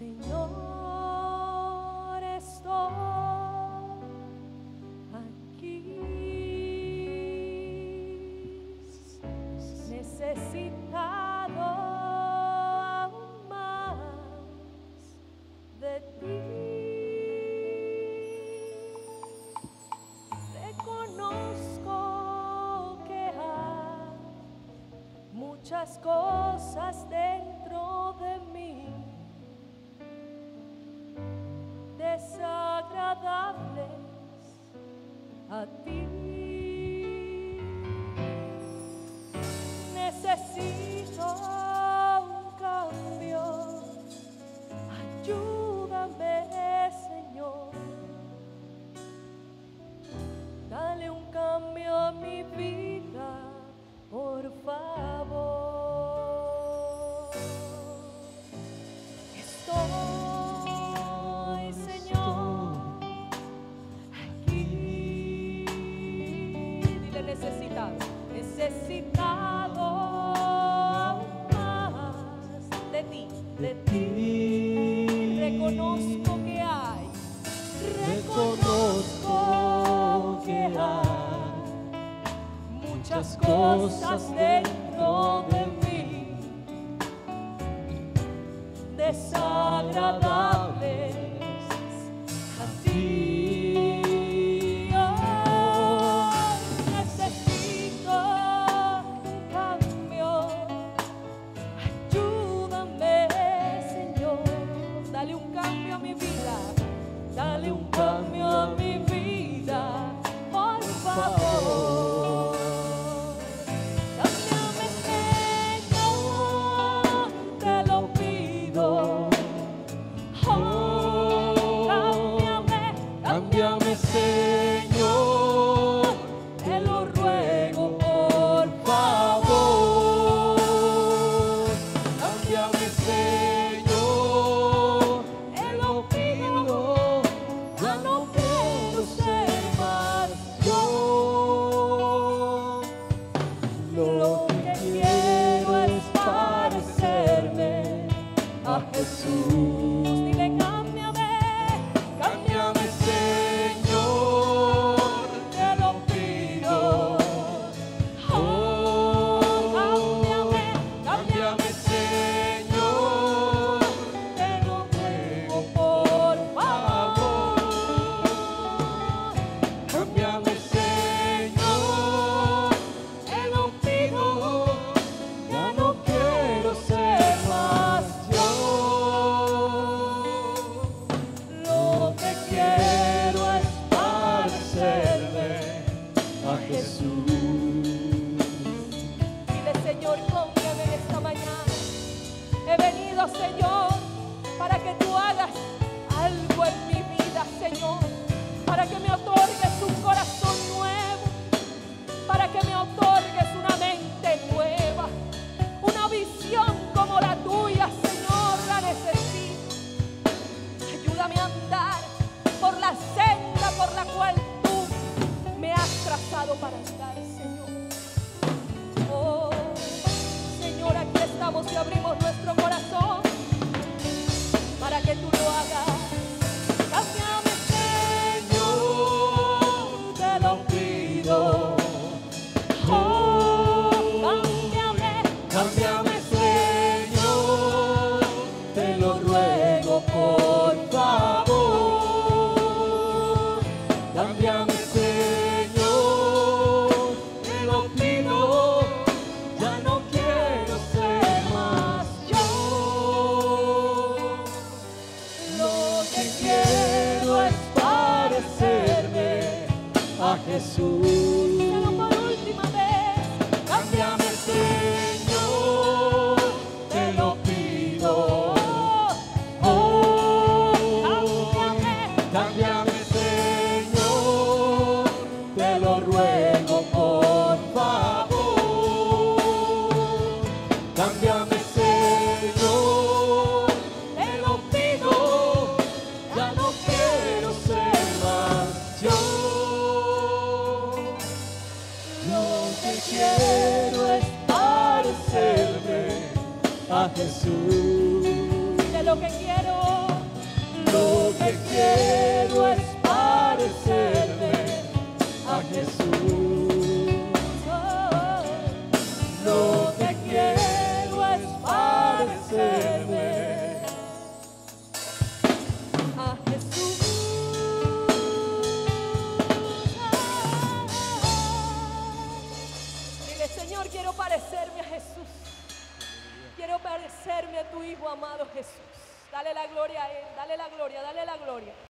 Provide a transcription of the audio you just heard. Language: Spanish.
Señor, estoy aquí, necesitado aún más de ti. Reconozco que hay muchas cosas dentro de mí desagradables a ti. Necesito un cambio, ayúdame, Señor. Dale un cambio a mi vida, por favor. Estoy, Señor, aquí. Dile necesitado, necesitado más de ti, de ti. Reconozco que hay, reconozco que hay muchas cosas dentro de mí desagradables a ti. Oh, necesito un cambio, ayúdame, Señor. Dale un cambio a mi vida, dale un cambio a mi vida, por favor. Cámbiame, Señor, te lo pido. Oh, cámbiame, cámbiame, Señor, te lo ruego, por favor. Cámbiame, Señor, te lo pido. Ya no quiero ser más yo. Lo que quiero es parecerme a Jesús. Dile, cámbiame, cámbiame, Señor, te lo pido. Oh, cámbiame, cámbiame, Señor, te lo ruego, por favor. Cámbiame, Señor, te lo pido. Ya no quiero ser más yo. Lo que quiero es parecerme a Jesús. Dile, Señor, cámbiame en esta mañana. He venido, Señor, para que tú hagas algo en mi vida, Señor. Para que me otorgues un corazón nuevo. Para que me otorgues una mente nueva. Una visión como la tuya, Señor, la necesito. Ayúdame a andar por la senda por la cual tú me has trazado para andar, Señor. Oh, Señor, aquí estamos y abrimos nuestro corazón para que tú lo hagas. Cámbiame, Señor, te lo pido. Oh, cámbiame, cámbiame, Señor, te lo ruego, por favor. Cámbiame, Señor, te lo pido. Ya no quiero ser más yo. Lo que quiero es parecerme a Jesús. Pero por última vez, cámbiame, Señor, te lo pido. Oh, cámbiame, cámbiame, Señor, te lo ruego, por favor. Cámbiame, Señor, te lo pido. Ya no quiero ser más yo. Lo que quiero es parecerme a Jesús. De lo que quiero Lo que quiero es parecerme a Jesús. Lo que quiero es parecerme a Jesús. Dile, Señor, quiero parecerme a Jesús. Quiero parecerme a tu Hijo amado Jesús. Dale la gloria a Él, dale la gloria, dale la gloria.